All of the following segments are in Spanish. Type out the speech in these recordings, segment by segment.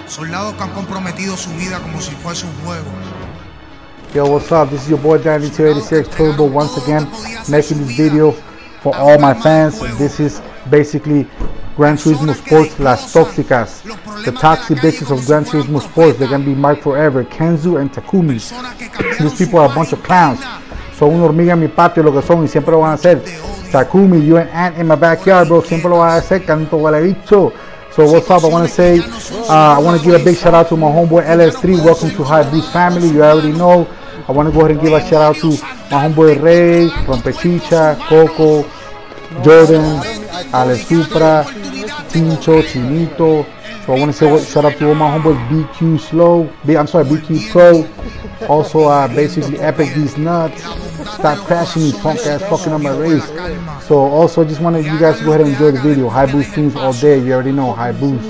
Soldados que han comprometido su vida como si fuese un juego. Yo, what's up? This is your boy Danny286 Turbo once again, making this video for all my fans. This is basically Gran Turismo Sports Las Toxicas. The toxic bitches of Gran Turismo Sports. They're gonna be marked forever. Kenzu and Takumi. These people are a bunch of clowns. Son una hormiga en mi patio lo que son y siempre lo van a hacer. Takumi, you an ant in my backyard, bro. Siempre lo van a hacer, canto huele bicho. So what's up? I want to say, I want to give a big shout out to my homeboy LS3. Welcome to High Boost family. You already know. I want to go ahead and give a shout out to my homeboy Rey, Rompechicha, Coco, Jordan, Alex Supra, Tincho, Chinito. So I want to say shout out to all my homeboys BQ Slow, BQ Pro. Also basically Epic These Nuts. Stop crashing me, punk ass, fucking up my race. So also just wanted you guys to go ahead and enjoy the video. High Boost teams all day. You already know High Boost.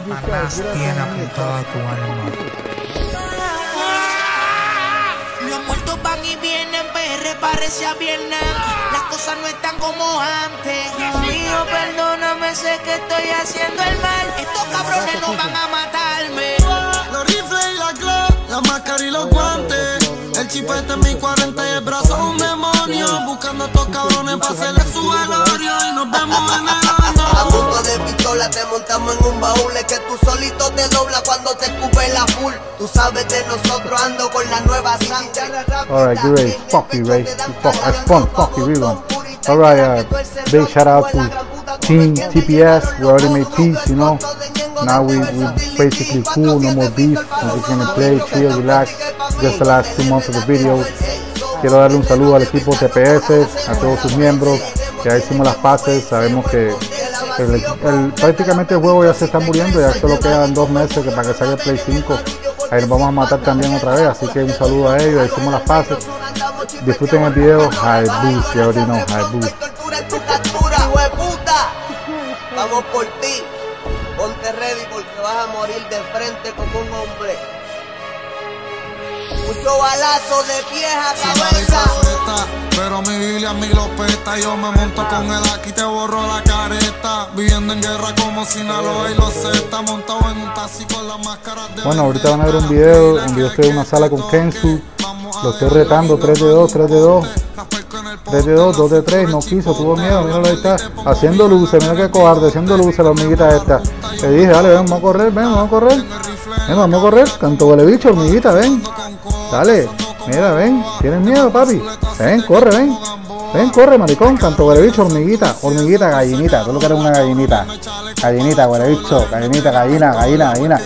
Parecía viernes, las cosas no están como antes. Dios mío, perdóname, sé que estoy haciendo el mal. Estos cabrones no van a matarme. Los rifles y la Glock, la máscara y los guantes. El chipete en mi 40 y el brazo un demonio. Buscando a estos cabrones para hacerle su velorio. Y nos vemos en el horno. A punto de pistola te montamos en un baúl. Es que tú solito te dobla cuando te escupe la full. Tú sabes de nosotros ando con la nueva sangre. Alright, get ready. Fuck you, Ray. That's fun. Fuck you, rerun. Alright, big shout out to Team TPS. We already made peace, you know. Now we basically cool, no more beef. We're just gonna play, chill, relax. Just the last 2 months of the video. Quiero darle un saludo al equipo TPS, a todos sus miembros. Ya hicimos las paces, sabemos que prácticamente el juego ya se está muriendo, ya solo quedan 2 meses que para que salga el Play 5. Ahí nos vamos a matar también otra vez, así que un saludo a ellos, hicimos las paces. Disfruten el video. High Boost, you already know, High Boost. Vamos por ti, ponte ready porque vas a morir de frente como un hombre. Mucho balazo de pies a cabeza. Pero mi Biblia a mí lo peta. Yo me monto con él aquí, te borro la careta. Viviendo en guerra como Sinaloa y los Z. Montado en un taxi con las máscaras de. Bueno, ahorita van a ver un video donde estoy en una sala con Kenzu. Lo estoy retando, 3 de 2, 3 de 2. 3 de 2, 2 de 3, no quiso, tuvo miedo, míralo ahí está. Haciendo luces, mira que cobarde, haciendo luces la hormiguita esta. Le dije, dale, ven, vamos a correr, ven, vamos a correr. Ven, vamos a correr, canto huele bicho, hormiguita, ven. Dale, mira, ven, ¿tienes miedo, papi? Ven, corre, ven. Ven, corre, maricón, canto huele bicho, hormiguita, hormiguita, gallinita. Tú lo que eres una gallinita. Gallinita, huele bicho, gallinita, gallina, gallina, gallina.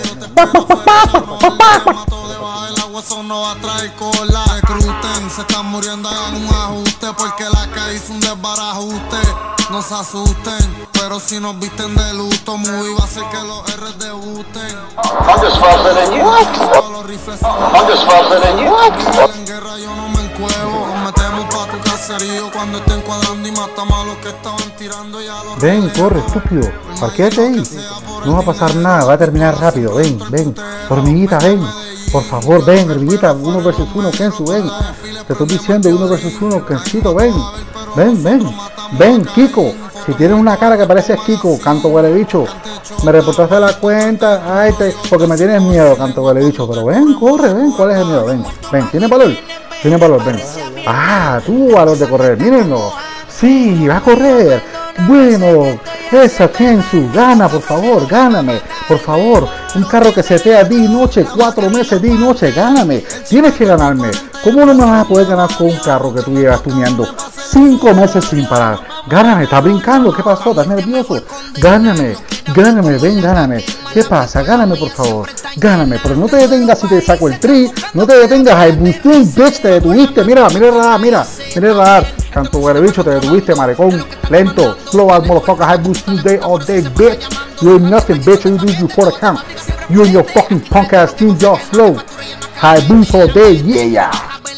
Eso no va a traer cola. Recruten, se están muriendo, hagan un ajuste. Porque la calle hizo un desbarajuste. No se asusten, pero si nos visten de luto, muy va a ser que los R debuten. I'm just faster than you. I'm just faster than you. En guerra yo no me encuevo. Nos metemos pa' tu caserío cuando estén cuadrando y matamos a los que estaban tirando ya los. Ven, corre, estúpido. Parquéate ahí. No va a pasar nada, va a terminar rápido. Ven, ven. Hormiguita, ven. Por favor, ven, hormiguita, 1 versus 1, Kenzu, ven. Te estoy diciendo 1 versus 1, Kenzito, ven. Ven, ven. Ven, Kiko. Si tienes una cara que parece Kiko, canto huele bicho. Me reportaste la cuenta, ay, porque me tienes miedo, canto huele bicho. Pero ven, corre, ven. ¿Cuál es el miedo? Ven, ven. ¿Tienes valor? Tienes valor, ven. Ah, tuvo valor de correr, mírenlo. Sí, va a correr. Bueno, esa Kenzu, gana, por favor, gáname, por favor. Un carro que setea día y noche, 4 meses día y noche, gáname. Tienes que ganarme. ¿Cómo no me vas a poder ganar con un carro que tú llevas tuneando 5 meses sin parar? Gáname, estás brincando, ¿qué pasó? ¿Estás nervioso? Gáname, gáname, ven, gáname. ¿Qué pasa? Gáname, por favor. Gáname, pero no te detengas si te saco el tri. No te detengas, High Boost, bitch, te detuviste. Mira, mira el radar, mira el radar. Canto huele bicho, te detuviste, maricón. Lento, slow as motherfucker, High Boost Tuesday all day, bitch. You ain't nothing, bitch, you do report account. You and your fucking punk ass team, y'all slow. High Boost all day, yeah.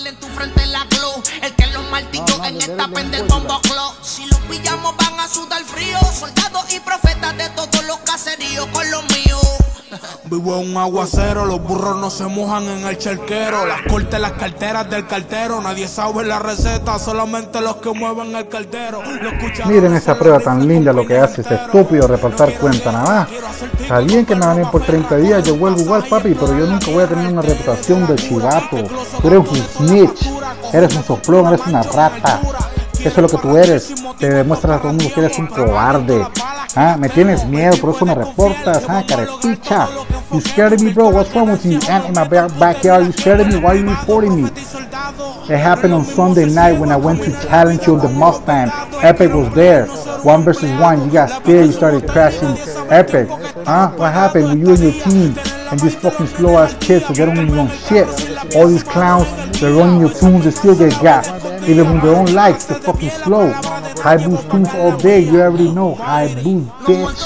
El que los martillos en esta pende el bombo clock. Si los pillamos van a sudar frío. Soldados y profetas de todos los caseríos con los míos. Vivo en un aguacero, los burros no se mojan en el charquero. Las cortes, las carteras del cartero. Nadie sabe la receta, solamente los que mueven el caldero. Miren esta prueba tan linda, lo que hace este estúpido reportar cuenta nada más. Está bien que me van a ir por 30 días, yo vuelvo igual, papi, pero yo nunca voy a tener una reputación de chivato. Tú eres un snitch, eres un soplón, eres una rata. Eso es lo que tú eres. Te demuestras a todo el mundo que eres un cobarde. ¿Ah? Me tienes miedo, por eso me reportas. ¿Ah? Carepicha. You scared of me, bro? What's wrong with you? Ant in my backyard. You scared of me? Why are you reporting me? It happened on Sunday night when I went to challenge you on the Mustang. Epic was there. 1 versus 1. You got scared. You started crashing. Epic. Huh? What happened with you and your team? And these fucking slow ass kids who get on your own shit. All these clowns, they're running your tunes, they still get gas. Even when they don't like, they're fucking slow. High boost tunes all day, you already know. High boost, bitch.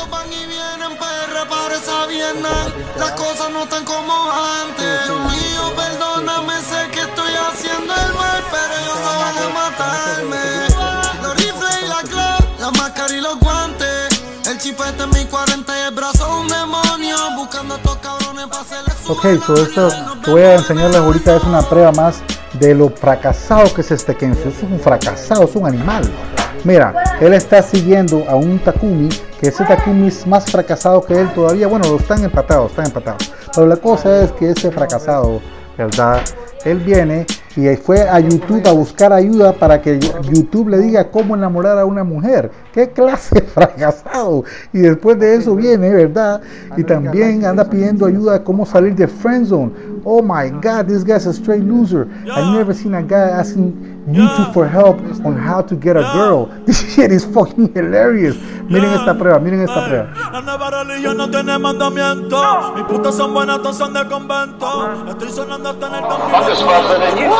Las cosas no están como antes. Dios mío, perdóname, sé que estoy haciendo el mal, pero ellos no van a matarme. Los rifles y la clave, la máscara y los guantes. El chipete en mi 40 y el brazo un demonio. Buscando a estos cabrones para hacerle su. Ok, so esto que voy a enseñarles ahorita es una prueba más de lo fracasado que es este Kenzo. Es un fracasado, es un animal. Mira, él está siguiendo a un Takumi, que ese Takumi es más fracasado que él todavía. Bueno, están empatados. Pero la cosa es que ese fracasado, ¿verdad? Él viene y fue a YouTube a buscar ayuda para que YouTube le diga cómo enamorar a una mujer. ¡Qué clase de fracasado! Y después de eso viene, ¿verdad? Y también anda pidiendo ayuda a cómo salir de friendzone. Oh my God, this guy's a straight loser. I've never seen a guy asking YouTube for help on how to get a girl. This shit is fucking hilarious. Miren esta prueba, miren esta prueba. La nueva religión no tiene mandamiento. Mis putas son buenas, todas son de convento. Estoy sonando hasta en el I'm just faster than you.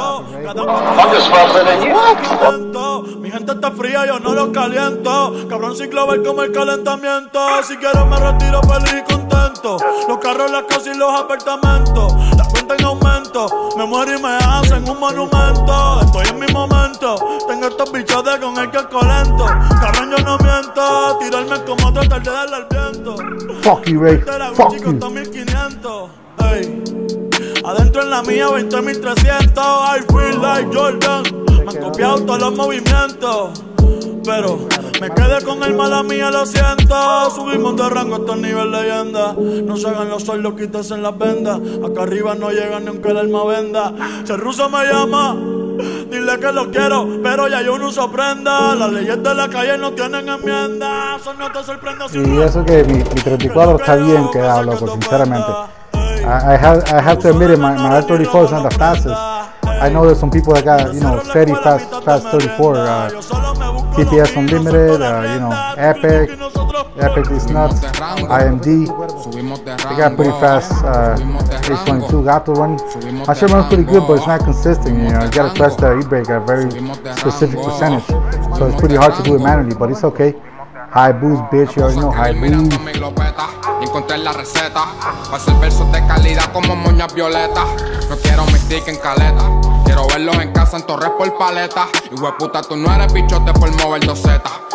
I'm just faster than you. Mi gente está fría, yo no los caliento. Cabrón sin global como el calentamiento. Si quiero me retiro feliz y contento. Los carros, las casas y los apartamentos. La cuenta en aumento. Me muero y me hacen un monumento. Estoy en mi momento. Tengo estos bichotes con el casco lento. Cabrón yo no miento. Tirarme como tratar de darle al viento. Fuck you, Ray. Fuck you. 1500. Ey. Adentro en la mía 20.300. I feel like Jordan. Me han copiado todos los movimientos. Pero me quedé con el mala mía, lo siento. Subimos de rango hasta el nivel leyenda. No se hagan los sordos, quítense en las vendas. Acá arriba no llegan ni aunque el alma venda. Si el ruso me llama, dile que lo quiero, pero ya yo no uso prenda. Las leyes de la calle no tienen enmienda. Eso no te sorprende si Y eso que mi 34 está bien quedado, loco, sinceramente. I have to admit it, my R34 is not the fastest. I know there's some people that got, you know, steady fast 34, TPS Unlimited, you know, Epic is nuts, IMD, they got pretty fast H22 Gato running. My shit runs pretty good, but it's not consistent, you know, you gotta press the e-brake at a very specific percentage, so it's pretty hard to do it manually, but it's okay. High boost, bitch, you already know, high boost. Encontré la receta para hacer versos de calidad como moñas violetas. No quiero mis tickets en caleta, quiero verlos en casa en torres por paleta. Y hueputa, tú no eres bichote por mover 2 zetas.